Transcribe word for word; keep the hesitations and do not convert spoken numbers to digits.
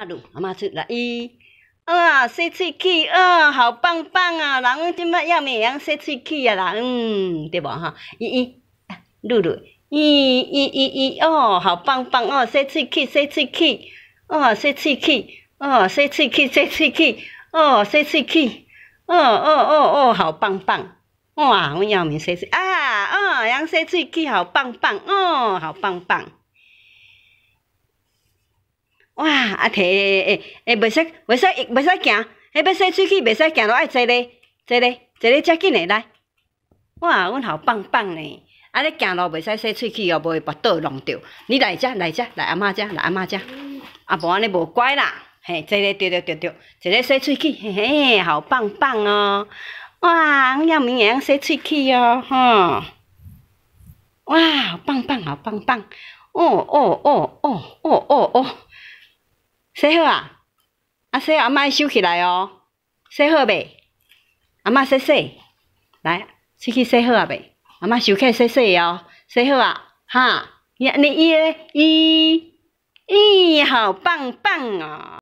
阿鲁，阿妈出来一，啊，洗喙齿，啊，好棒棒啊！人即摆要命会晓洗喙齿啊啦，嗯，对无哈？一一，露露，一一一一，哦，好棒棒哦！洗喙齿，洗喙齿，哦，洗喙齿，哦，洗喙齿，洗喙齿，哦，洗喙齿，哦哦哦哦，好棒棒！哇，阮要命洗喙啊，哦，晓洗喙齿，好棒棒哦，好棒棒！哇！啊，摕诶诶，袂使袂使袂使行，迄要洗喙齿袂使行落爱坐咧，坐咧，坐咧遮紧诶来。哇，阮好棒棒呢！啊，你行路袂使洗喙齿哦，无会跋倒弄着。你来遮，来遮，来阿嬷遮，来阿嬷遮。啊，无安尼无乖啦，嘿，坐咧，对对对对，坐咧洗喙齿，嘿嘿，好棒棒哦！哇，阮耀明会晓洗喙齿哦，吼！哇，好棒棒，好棒棒！哦哦哦哦哦哦哦！洗好啊！啊洗阿嬷收起来哦，洗好未？阿嬷洗洗，来，喙齿洗好啊未？阿嬷收起来洗洗哦，洗好啊，哈！你你伊伊，咦，好棒棒哦！